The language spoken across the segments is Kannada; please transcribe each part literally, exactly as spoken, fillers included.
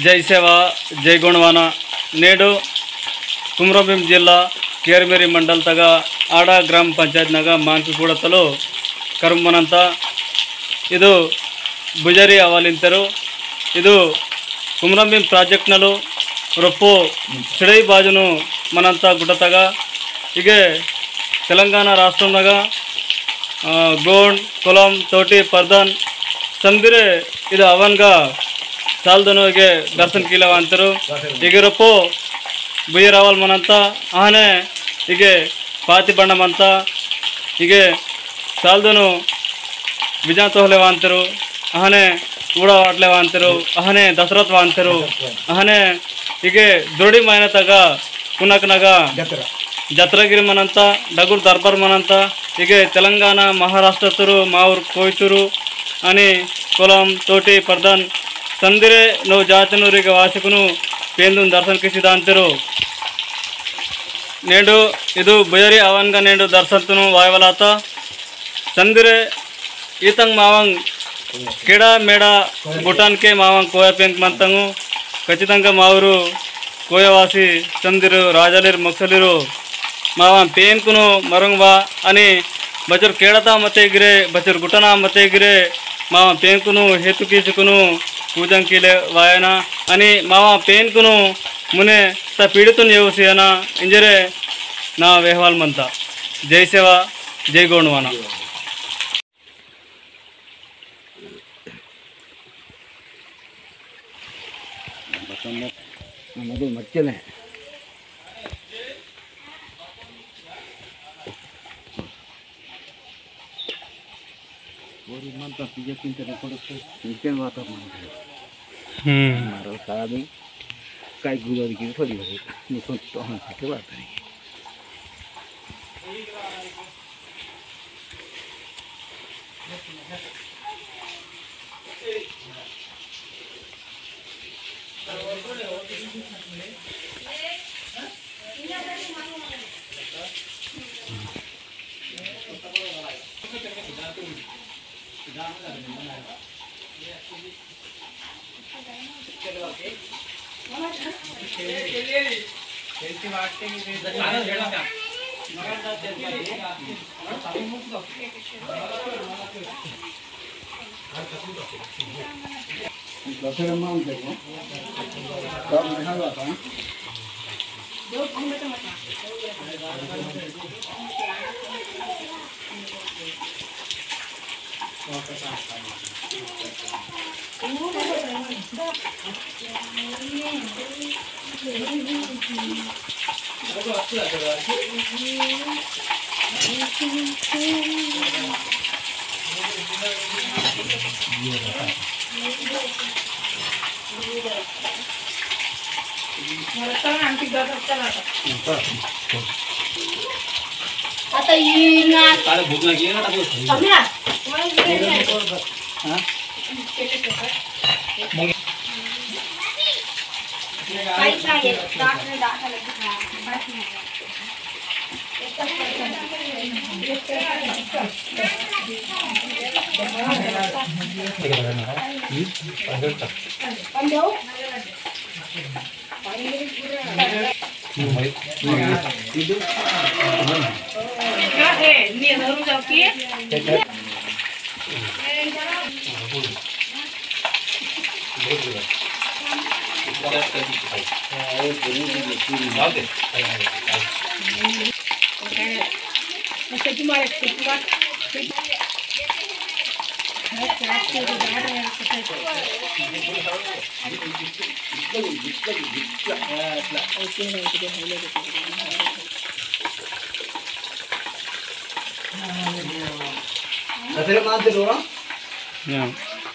జై సేవ జై గుణవాన నేడు ಕುಮರಂಭೀಂ ಜಿಲ್ಲಾ ಕೇರ್ಮೇರಿ ಮಂಡಲದಾಗ ಆಡ ಗ್ರಾಮ ಪಂಚಾಯತ್ನಾಗ ಮಾಂಕಿಗೂಡತಲು ಕರುಮನಂತ ಇದು ಬುಜರಿ ಅವಾಲಿಂತರು ಇದು ಕುಮರಂಭೀಂ ಪ್ರಾಜೆಕ್ಟ್ನಲು ರೊಪ್ಪು ಸಿಡೈ ಬಾಜುನು ಮನಂತ ಗುಡತಗ ಹೀಗೆ తెలంగాణ రాష్ట్రంనాಗ ಗೋಂಡ್ ಕೊಲಂ ತೋಟಿ ಪರ್ದನ್ ಸಂದಿರೆ ಇದು ಅವನ್ಗ ಸಾಲ್ದನೋಗೆ ದರ್ಶನ ಕೀಲವ ಅಂತರು ಹೀಗೆ ರೊಪ್ಪು ಬುಯ್ಯ ರಾವಲ್ ಮನಂತ ಆನೆ ಹೀಗೆ ಪಾತಿ ಬಣ್ಣಮಂತ ಹೀಗೆ ಸಾಲ್ದನು ವಿಜಯ ತೋಹಲೆವ ಅಂತರು ಆನೆ ಊಡ ಆಟ್ಲೆವ ಅಂತರು ಆನೆ ದಸರತ್ವ ಅಂತರು ಆನೆ ಹೀಗೆ ದೊಡಿ ಮಾಯನತಾಗ ಕುನಕನಾಗ ಜತ್ರಗಿರಿ ಮನಂತ ಡಗುರ್ ದರ್ಬಾರ್ ಮನಂತ ಹೀಗೆ ತೆಲಂಗಾಣ ಮಹಾರಾಷ್ಟ್ರತರು ಮಾವೂರು ಕೊಯ್ತೂರು అని ಕೊಲಂ ತೋಟಿ ಪರ್ದನ್ ಸಂದಿರೆ ನೋ ಜಾತನೂರಿಗೆ ವಾಸಿಕನು ಪೇಂದು ದರ್ಶನ ಕಿಸಿದ ಅಂತರು నేడు ಇದು ಬುಯರಿ ಅವನ್ಗ నేడు దర్శనతును వాయవలాత సందిరే ఈతంగ్ మావంగ్ కిడా మేడా భూటాన్కే మావంగ్ కోయ పెంక్ మంతంగు ఖచ్చితంగా మావురు కోయవాసి సందిరు రాజాలిరు మొక్సలిరు ಮಾವನ್ ಪೇನ್ಕುನು ಮರಂಗ್ವಾ అని ಬಚರ್ ಕೇಳತಾ ಮತ್ತೆ ಗಿರೆ ಬಚರ್ ಗುಟನಾ ಮತ್ತೆ ಗಿರೆ ಮಾವ ಪೇನ್ಕುನು ಹೇತು ಕೀಸುಕುನು ಪೂಜಂ ಕೀಲೆ ವಾಯನ అని ಮಾವ ಪೇನ್ಕುನು ಮುನೆ ತ ಪೀಡಿತುನ್ ಯವಸಿಯನ ಇಂಜರೆ ನಾ ವೆಹವಾಲ್ ಮಂತ ಜೈ ಸೇವಾ ಜೈ ಗೋಣವಾನ ನಮ್ಮದು ಮಚ್ಚಲೆ और मन तो पीछे किंतु रेकॉर्ड से नीचे बात आप मानते हैं मारो सादी काय गुजर की थोड़ी बड़ी निकोट तो हम साथे बात करेंगे आता येईना काले भूक लगी है ना तो समझा हां पैसा ये दांत में दांत लगी बस नहीं पंदो ಇದು क्या है ये जरूर जाओगी ऐसे तुम्हारे कुत्ता है क्या के बाहर है सफेद मानते लो या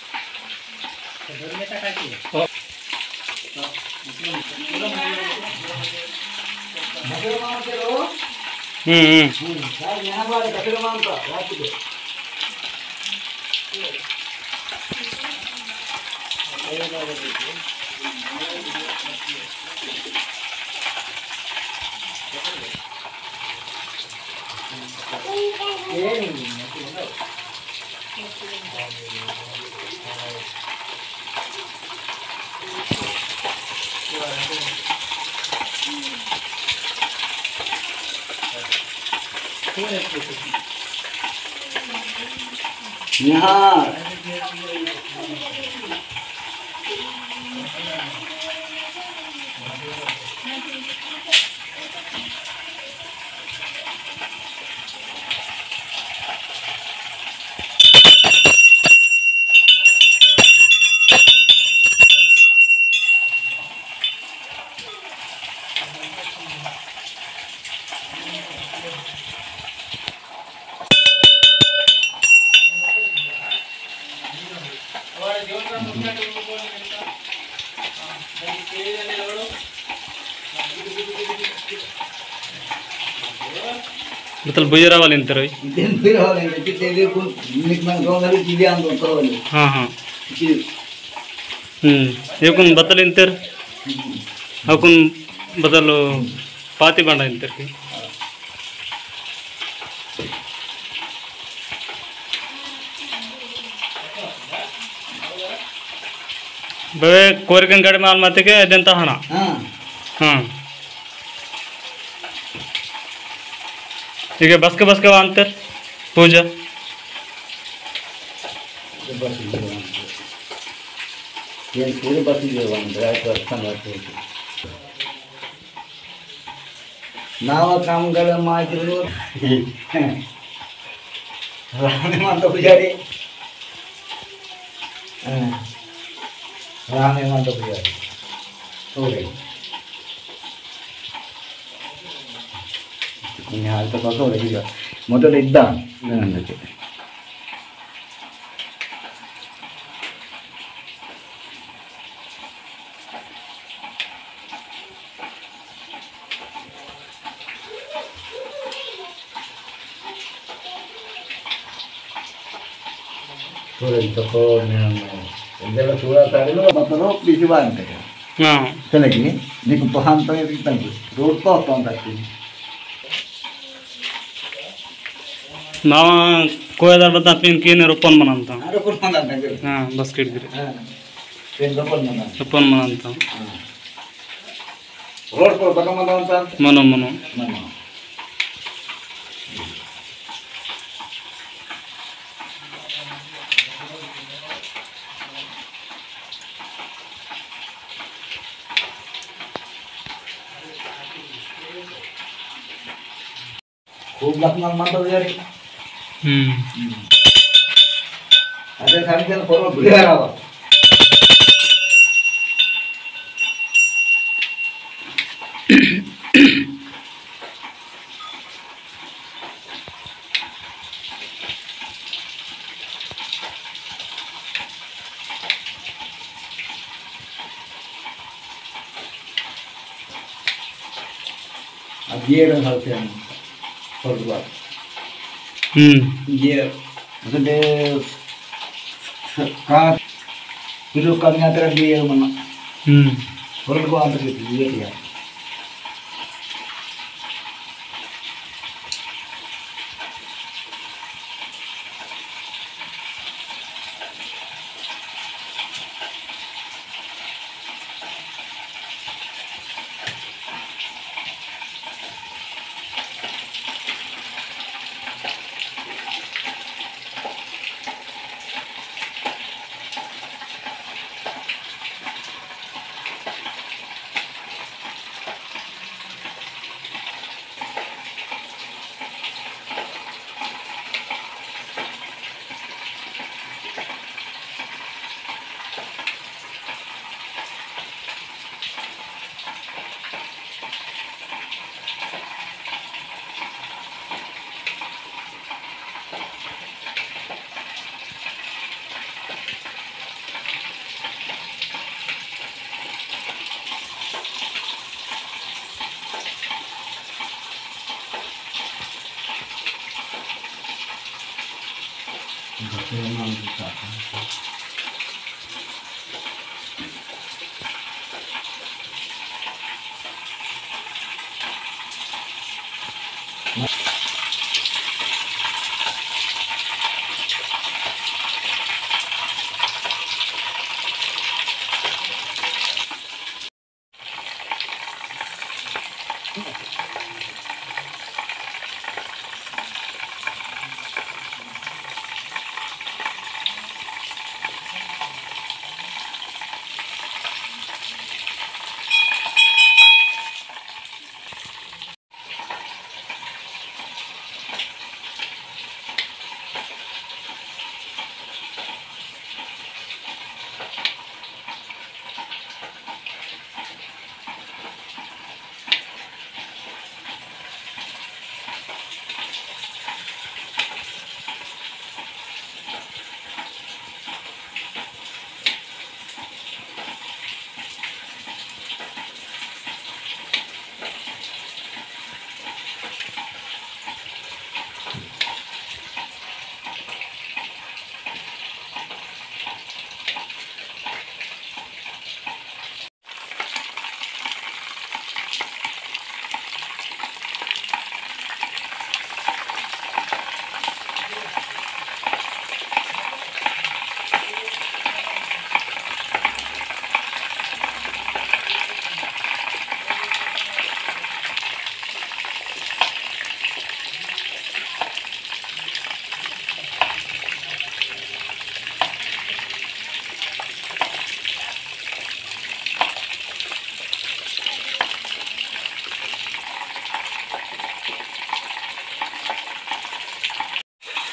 हम्म हम्म यार यहां वाले सफेद मानता रात को यहाँ मतलब बुझे रावाल इंतर हाँ हाँ हम्म ये कौन बतल इंतर हाँ कौन बतलो पाती बांधा इंतर की बे कोरिकन गाड़ी माल माते के इदंता हना हाँ ठीक है बस के बस के अंतर पूजा पूरे बस नाव काम कर रामेमंत पुजारी रामेमंत पुजारी तो कसो ಮೊದಲು ಇದ್ದ ನನಗೆ ತಕೋ ಎಲ್ಲೆಲ್ಲ ಚೂಡ ತಾಡಿಲು ಮತ್ತು ಬಿಸಿ ಬಾ ಅಂತ ಹಾಂ ಚೆನ್ನಾಗಿ నీకు పహాంతం ఇస్తాను రోడ్తో వస్తాం తక్కువ मावा कोयदार बता पिन कीने रोपन मनांता रोपन मनांता हां बस किड गिरे हां पेन रोपन मनांता रोपन मनांता रोड पर बका मनांता मनो मनो मनो खूब लखनऊ मानता यारी हम्म अरे खाली चल फोटो बुझा रहा अब ये रंग हल्के हैं फॉरवर्ड हम्म ये मतलब का फिर करने तरह भी है मना हम्म फॉरवर्ड को आंतर के ये क्या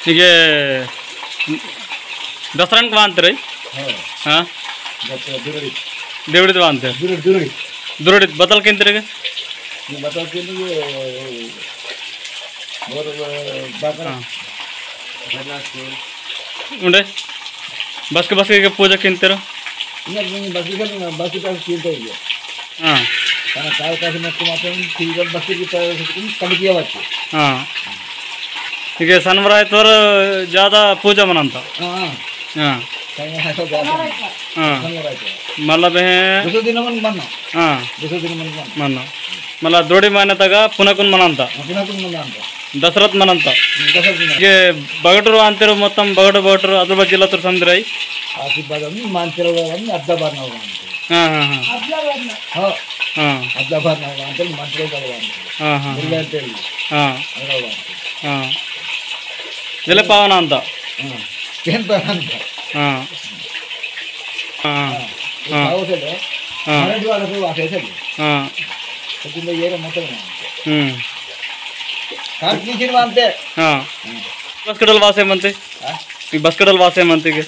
ಈಗ ದಸರಾನ್ಗೆ ವಾಂತ್ರಿ ಹಾಂ ದೇವಡಿದ್ ವಾಂತ ದುರುಡಿದ್ ಬತ್ತಲ್ಕಿಂತ್ರಿ ಈಗ ఉండే బస్కి బస్కి పూజకి ఇంతారు ಈಗ ಸನ್ವರಾಯ್ ತೋರ ज़्यादा पूजा मनंता हां మళ్ళా మన మళ్ళా దోడి మాన్యతగా పునకున్ మనంత దసరత్ మనంత ಈಗ ಬಗಟರು ಅಂತಿರು ಮೊತ್ತಂ ಬಗಟ ಬಗಟರು ಅದ್ರ ಬಗ್ಗೆ ಜಿಲ್ಲಾ ಸಂದ್ರೈ ಹಾಂ ಹಾಂ ಹಾಂ ಹಾಂ ಹಾಂ ಹಾಂ ಜಲ ಪಾವನ ಅಂತ ಹಾಂ ಹಾಂ बस कड़ल वासे मनते बस कड़ल वासे मनते के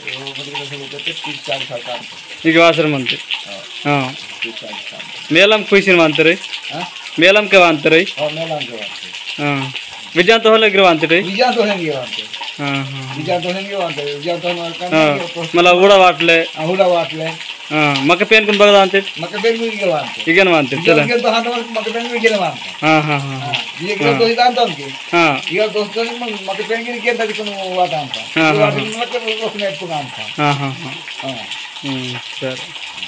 ಈಗ ವಾಸರ ಮಂತೆ ಹಾಂ ಮೇಲಂ ಖುಷಿನ ಅಂತಾರೆ ಮೇಲಂ ಕೆ ಅಂತಾರೆ ಹಾಂ ವಿಜಾಂತ ಹೊಲಗಿರ ಅಂತಾರೆ ಹಾಂ ಹಾಂ ಮಲ್ಲ ಊಡ ವಾಟ್ಲೆ ಹಾಂ ಮಕ್ಕ ಪೇನ್ ಕುನ್ ಬಗದ ಅಂತೆ ಈಗೇನು ಅಂತೀರಿ ಚಲ ಹಾಂ ಹಾಂ ಹಾಂ ಹಾಂ ಹಾಂ ಹಾಂ ಹಾಂ ಹ್ಞೂ ಸರಿ